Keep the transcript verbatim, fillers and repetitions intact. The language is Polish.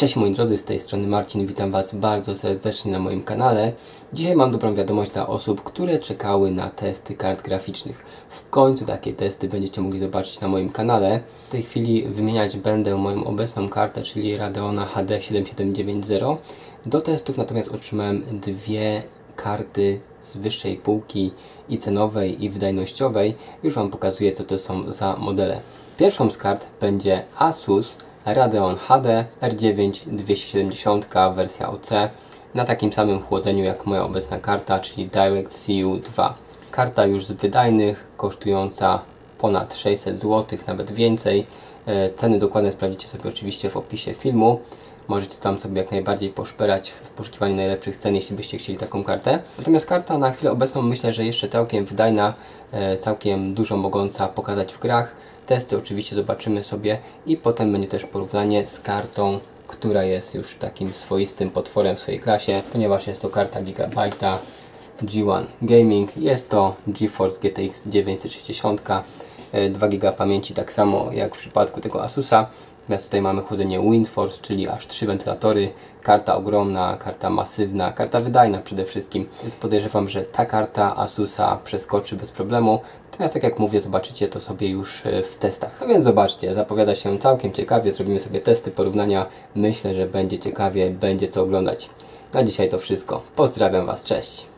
Cześć moi drodzy, z tej strony Marcin, witam Was bardzo serdecznie na moim kanale. Dzisiaj mam dobrą wiadomość dla osób, które czekały na testy kart graficznych. W końcu takie testy będziecie mogli zobaczyć na moim kanale. W tej chwili wymieniać będę moją obecną kartę, czyli Radeona H D siedem siedem dziewięć zero. Do testów natomiast otrzymałem dwie karty z wyższej półki i cenowej, i wydajnościowej. Już Wam pokazuję, co to są za modele. Pierwszą z kart będzie Asus Radeon H D R dziewięć dwieście siedemdziesiąt wersja O C na takim samym chłodzeniu jak moja obecna karta, czyli DirectC U dwa. Karta już z wydajnych, kosztująca ponad sześćset złotych, nawet więcej. Ceny dokładne sprawdzicie sobie oczywiście w opisie filmu. Możecie tam sobie jak najbardziej poszperać w poszukiwaniu najlepszych cen, jeśli byście chcieli taką kartę. Natomiast karta na chwilę obecną myślę, że jeszcze całkiem wydajna, całkiem dużo mogąca pokazać w grach. Testy oczywiście zobaczymy sobie i potem będzie też porównanie z kartą, która jest już takim swoistym potworem w swojej klasie, ponieważ jest to karta Gigabyte'a G jeden Gaming. Jest to GeForce G T X dziewięćset sześćdziesiąt, dwa giga pamięci, tak samo jak w przypadku tego Asusa. Natomiast tutaj mamy chłodzenie WindForce, czyli aż trzy wentylatory, karta ogromna, karta masywna, karta wydajna przede wszystkim. Więc podejrzewam, że ta karta Asusa przeskoczy bez problemu. Natomiast tak jak mówię, zobaczycie to sobie już w testach. No więc zobaczcie, zapowiada się całkiem ciekawie, zrobimy sobie testy, porównania. Myślę, że będzie ciekawie, będzie co oglądać. Na dzisiaj to wszystko. Pozdrawiam Was, cześć!